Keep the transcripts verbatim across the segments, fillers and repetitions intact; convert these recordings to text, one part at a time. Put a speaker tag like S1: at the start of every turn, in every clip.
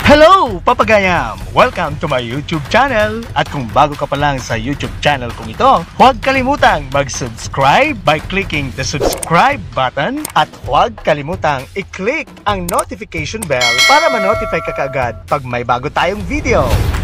S1: Hello, Papagayam! Welcome to my YouTube channel. At kung bago ka pa lang sa YouTube channel kong ito, huwag kalimutang mag-subscribe by clicking the subscribe button at huwag kalimutang i-click ang notification bell para ma-notify ka kaagad pag may bago tayong video.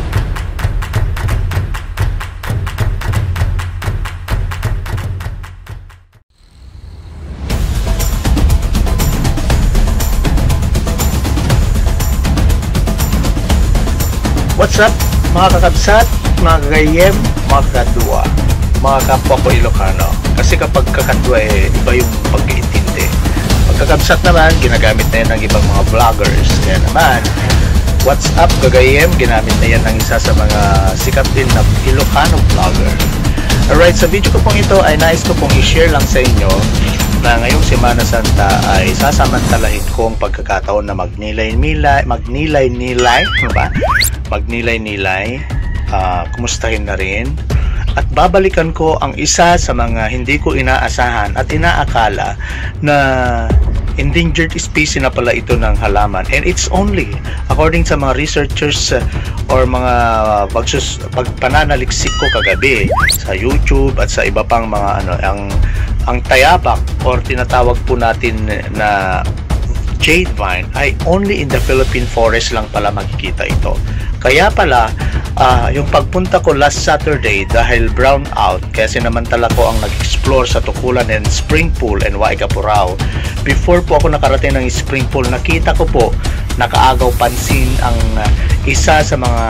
S1: What's up mga kakabsat, mga kagayem, mga kakadwa, mga kapwa ko Ilocano. Kasi kapag kakadwa eh, iba yung pag-iintindi. Pag kakabsat naman, ginagamit na yan ng ibang mga vloggers. Kaya naman, what's up kagayem, ginamit na yan ng isa sa mga sikat din na Ilocano vlogger. Alright, sa video ko pong ito ay nais ko pong i-share lang sa inyo na ngayong Semana Santa ay sasamantalahin ko ang pagkakataon na magnilay-nilay, magnilay-nilay, ano ba? Magnilay-nilay, uh, kumustahin na rin, at babalikan ko ang isa sa mga hindi ko inaasahan at inaakala na endangered species na pala ito ng halaman. And it's only, according sa mga researchers uh, or mga pagsus, pagpananaliksik ko kagabi sa YouTube at sa iba pang mga ano, ang ang tayabak or tinatawag po natin na jade vine ay only in the Philippine forest lang pala makikita ito. Kaya pala uh, yung pagpunta ko last Saturday dahil brown out, kaya sinamantala ko ang nag-explore sa Tukulan and Spring Pool and Waigapurao. Before po ako nakarating ng Spring Pool, nakita ko po nakaagaw pansin ang uh, isa sa mga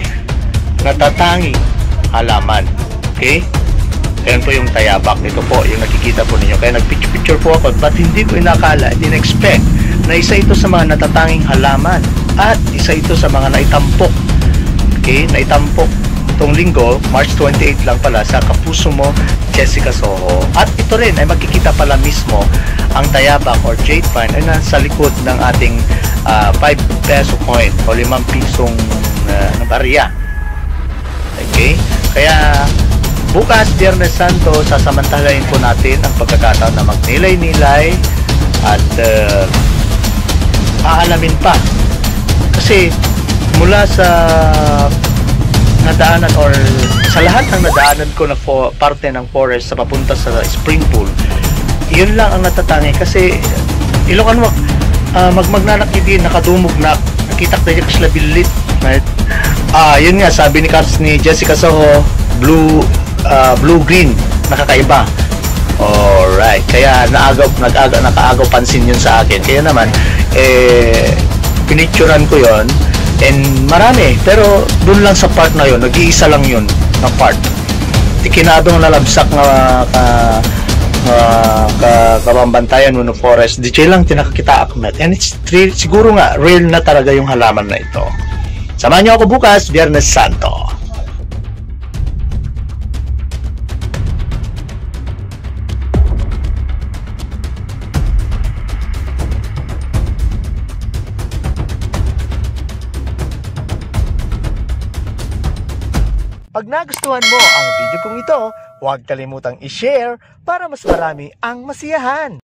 S1: natatanging halaman. Okay? Ayan po yung tayabak. Ito po yung nakikita po ninyo. Kaya nagpicture-picture po ako, but hindi ko inakala, hindi na-expect na isa ito sa mga natatanging halaman at isa ito sa mga naitampok. Okay, naitampok itong linggo, March twenty-eight lang pala, sa Kapuso Mo, Jessica Soho. At ito rin ay makikita pala mismo ang tayabak or jade vine ay nasa likod ng ating uh, five peso coin o limang pisong uh, barya. Okay, kaya bukas, Biyernes Santo, sasamantalahin po natin ang pagkakataon na magnilay-nilay at uh, aalamin pa. Kasi mula sa nadaanan or sa lahat ng nadaanan ko na for, parte ng forest sa papunta sa Spring Pool, yun lang ang natatangi. Kasi Ilocano, uh, magmagnanakidin, nakadumog na, nakita ko na sila bilit. Right? Ah, yun nga, sabi ni Caps ni Jessica Soho, blue Uh, blue-green, nakakaiba. Alright, kaya naagaw, nag-aga, nakaagaw pansin yun sa akin. Kaya naman, eh, pinicturan ko yon and marami. Pero dun lang sa part na yun, nag-iisa lang yun na part. Tikinadong nalabsak na ka, uh, ka, kabambantayan mo ng forest. Di siya lang tinakakita akmet. And it's real, siguro nga, real na talaga yung halaman na ito. Samahan niyo ako bukas, Biyernes Santo. Pag nagustuhan mo ang video kong ito, huwag kalimutang i-share para mas marami ang masiyahan.